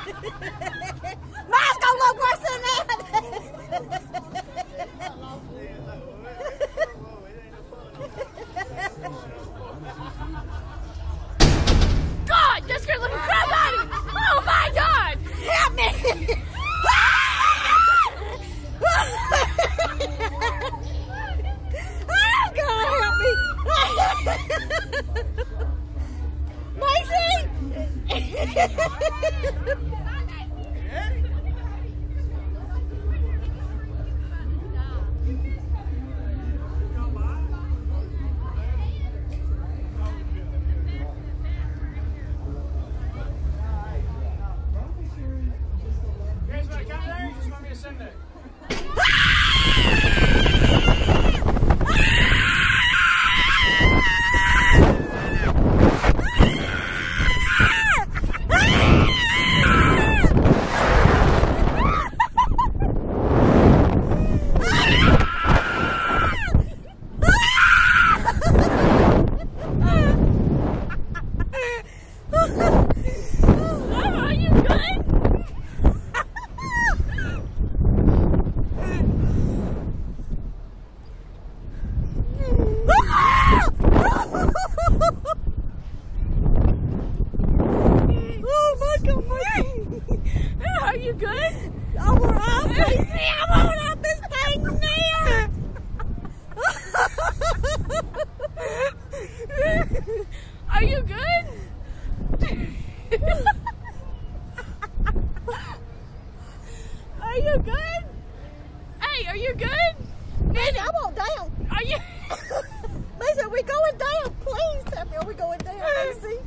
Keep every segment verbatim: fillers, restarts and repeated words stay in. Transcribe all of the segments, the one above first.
Mine's gonna look worse than that. God, that's scared looking crap out of me. Oh my God! Help me! Oh God, help me! Macy! Are you good? Oh, we're up, Macy. I won't have this thing near. Are you good? Are you good? Hey, are you good? Macy, I won't down. Are you? Macy, are we going down? Please tell me, are we going down, Macy?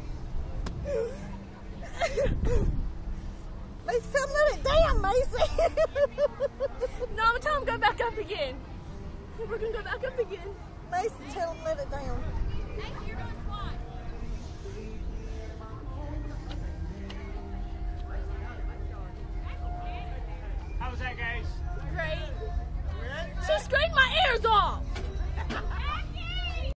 Macy, come let it down, Macy. No, I'm telling him go back up again. We're gonna go back up again. Macy, tell him let it down. Hey, you're going to fly.